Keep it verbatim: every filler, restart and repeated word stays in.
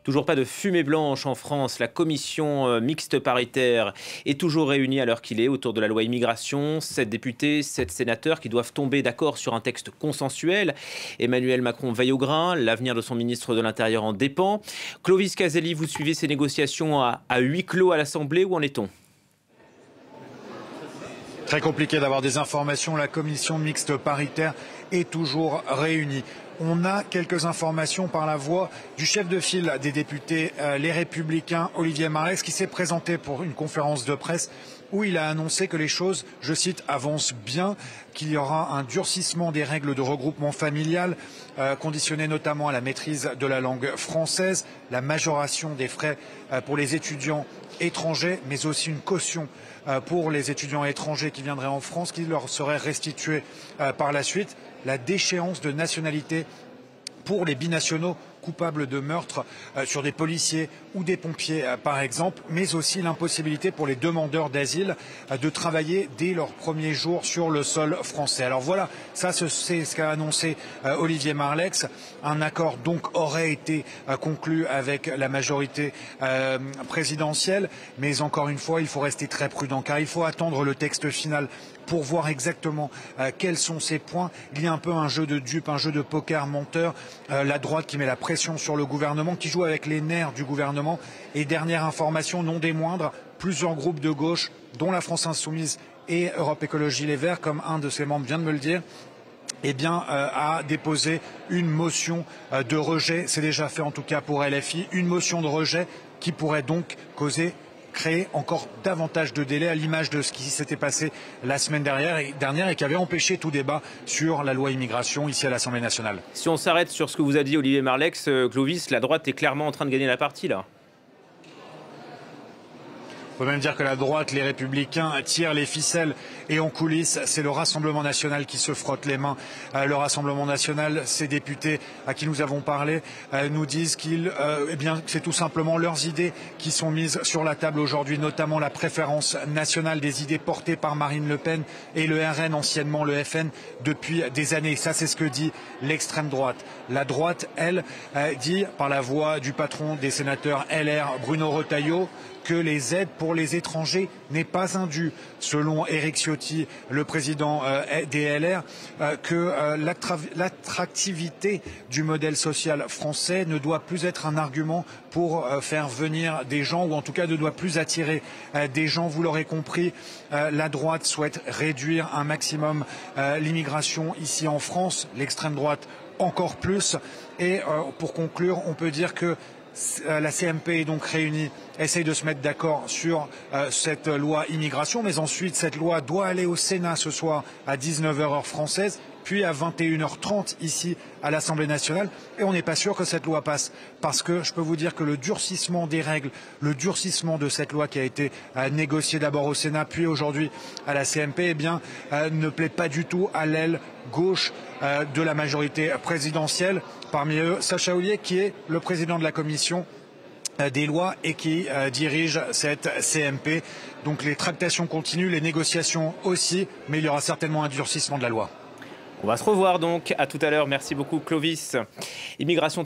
Toujours pas de fumée blanche en France. La commission mixte paritaire est toujours réunie à l'heure qu'il est autour de la loi immigration. Sept députés, sept sénateurs qui doivent tomber d'accord sur un texte consensuel. Emmanuel Macron veille au grain. L'avenir de son ministre de l'Intérieur en dépend. Clovis Caselli, vous suivez ces négociations à, à huis clos à l'Assemblée. Où en est-on ? Très compliqué d'avoir des informations. La commission mixte paritaire est toujours réunie. On a quelques informations par la voix du chef de file des députés, euh, les Républicains, Olivier Marleix, qui s'est présenté pour une conférence de presse où il a annoncé que les choses, je cite, avancent bien, qu'il y aura un durcissement des règles de regroupement familial, euh, conditionné notamment à la maîtrise de la langue française, la majoration des frais euh, pour les étudiants étrangers, mais aussi une caution euh, pour les étudiants étrangers qui viendraient en France, qui leur serait restituée euh, par la suite, la déchéance de nationalité pour les binationaux coupables de meurtre euh, sur des policiers ou des pompiers euh, par exemple, mais aussi l'impossibilité pour les demandeurs d'asile euh, de travailler dès leur premier jour sur le sol français. Alors voilà, ça c'est ce qu'a annoncé euh, Olivier Marleix. Un accord donc aurait été euh, conclu avec la majorité euh, présidentielle, mais encore une fois, il faut rester très prudent car il faut attendre le texte final pour voir exactement euh, quels sont ces points. Il y a un peu un jeu de dupes, un jeu de poker menteur. Euh, la droite qui met la pression sur le gouvernement, qui joue avec les nerfs du gouvernement. Et dernière information, non des moindres, plusieurs groupes de gauche, dont la France Insoumise et Europe Écologie Les Verts, comme un de ses membres vient de me le dire, eh bien, euh, a déposé une motion euh, de rejet. C'est déjà fait en tout cas pour L F I. Une motion de rejet qui pourrait donc causer créer encore davantage de délais à l'image de ce qui s'était passé la semaine dernière et, dernière et qui avait empêché tout débat sur la loi immigration ici à l'Assemblée nationale. Si on s'arrête sur ce que vous a dit Olivier Marleix, euh, Clovis, la droite est clairement en train de gagner la partie là. On peut même dire que la droite, les Républicains, tirent les ficelles et en coulisses, c'est le Rassemblement national qui se frotte les mains. Euh, le Rassemblement national, ces députés à qui nous avons parlé, euh, nous disent qu'ils, euh, eh bien, c'est tout simplement leurs idées qui sont mises sur la table aujourd'hui, notamment la préférence nationale, des idées portées par Marine Le Pen et le R N, anciennement le F N, depuis des années. Ça, c'est ce que dit l'extrême droite. La droite, elle, euh, dit par la voix du patron des sénateurs L R, Bruno Retailleau, que les aides pour les étrangers n'est pas un dû. Selon Éric Ciotti, le président euh, des L R, euh, que euh, l'attractivité du modèle social français ne doit plus être un argument pour euh, faire venir des gens, ou en tout cas ne doit plus attirer euh, des gens. Vous l'aurez compris, euh, la droite souhaite réduire un maximum euh, l'immigration ici en France, l'extrême droite encore plus. Et euh, pour conclure, on peut dire que la C M P est donc réunie, essaye de se mettre d'accord sur euh, cette loi immigration, mais ensuite cette loi doit aller au Sénat ce soir à dix-neuf heures heure française, puis à vingt et une heures trente ici à l'Assemblée nationale, et on n'est pas sûr que cette loi passe, parce que je peux vous dire que le durcissement des règles, le durcissement de cette loi qui a été euh, négociée d'abord au Sénat, puis aujourd'hui à la C M P, eh bien, euh, ne plaît pas du tout à l'aile gauche euh, de la majorité présidentielle, parmi eux Sacha Houlié qui est le président de la commission des lois et qui euh, dirige cette C M P. Donc les tractations continuent, les négociations aussi, mais il y aura certainement un durcissement de la loi. On va se revoir donc, à tout à l'heure. Merci beaucoup Clovis. Immigration